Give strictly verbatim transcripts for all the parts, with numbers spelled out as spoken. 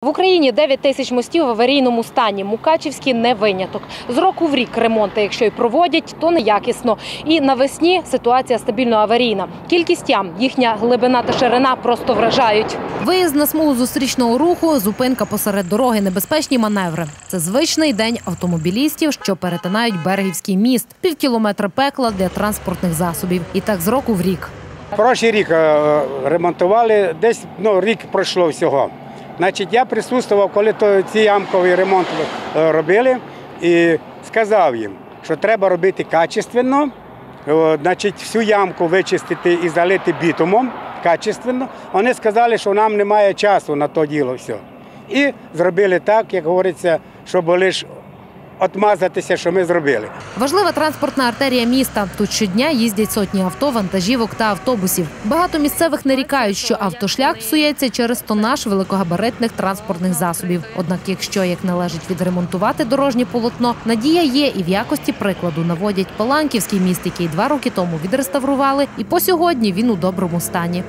В Україні дев'ять тисяч мостів в аварійному стані. Мукачівський не виняток. З року в рік ремонти, якщо й проводять, то неякісно. І навесні ситуація стабільно аварійна. Кількість ям, їхня глибина та ширина просто вражають. Виїзд на смугу зустрічного руху, зупинка посеред дороги, небезпечні маневри. Це звичний день автомобілістів, що перетинають Берегівський міст. Пів кілометра пекла для транспортних засобів. І так з року в рік. Прошлий рік ремонтували, десь ну, рік пройшло всього. Значить, я присутствував, коли то ці ямковий ремонт робили, і сказав їм, що треба робити качественно, значить, всю ямку вичистити і залити бітумом качественно. Вони сказали, що нам немає часу на то діло все. І зробили так, як говориться, щоб лише отмазатися, що ми зробили. Важлива транспортна артерія міста. Тут щодня їздять сотні авто, вантажівок та автобусів. Багато місцевих нарікають, що автошлях псується через тонаж великогабаритних транспортних засобів. Однак, якщо як належить відремонтувати дорожнє полотно, надія є і в якості прикладу наводять Паланківський міст, який два роки тому відреставрували, і по сьогодні він у доброму стані.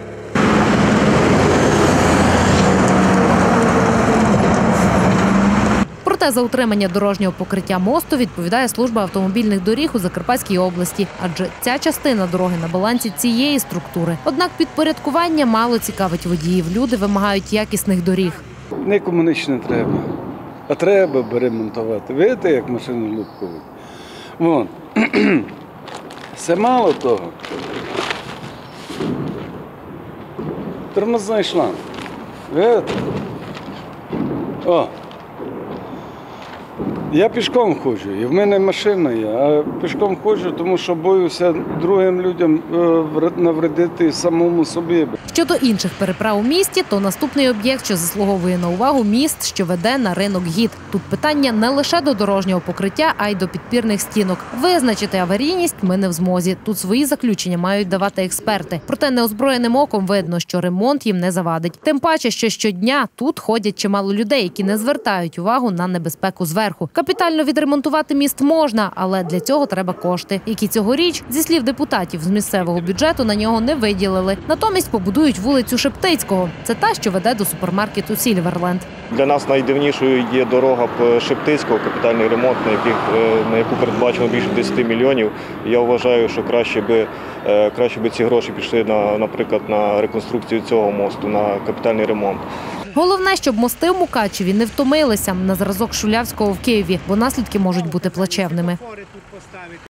Проте за утримання дорожнього покриття мосту відповідає служба автомобільних доріг у Закарпатській області, адже ця частина дороги на балансі цієї структури. Однак підпорядкування мало цікавить водіїв. Люди вимагають якісних доріг. Нікому ніч не треба, а треба ремонтувати. Видите, як машину лупковують? Вон. Це мало того. Тормозний шланг. Видите? О! Я пішком ходжу, і в мене машина є, а пішком ходжу, тому що боюся другим людям навредити самому собі. Щодо інших переправ у місті, то наступний об'єкт, що заслуговує на увагу – міст, що веде на ринок ГІТ. Тут питання не лише до дорожнього покриття, а й до підпірних стінок. Визначити аварійність ми не в змозі. Тут свої заключення мають давати експерти. Проте неозброєним оком видно, що ремонт їм не завадить. Тим паче, що щодня тут ходять чимало людей, які не звертають увагу на небезпеку зверху. Капітально відремонтувати міст можна, але для цього треба кошти, які цьогоріч, зі слів депутатів, з місцевого бюджету на нього не виділили. Натомість побудують вулицю Шептицького. Це та, що веде до супермаркету «Сільверленд». Для нас найдивнішою є дорога Шептицького, капітальний ремонт, на, яких, на яку передбачено більше десяти мільйонів. Я вважаю, що краще би, краще би ці гроші пішли, на, наприклад, на реконструкцію цього мосту, на капітальний ремонт. Головне, щоб мости в Мукачеві не втомилися на зразок Шулявського в Києві, бо наслідки можуть бути плачевними.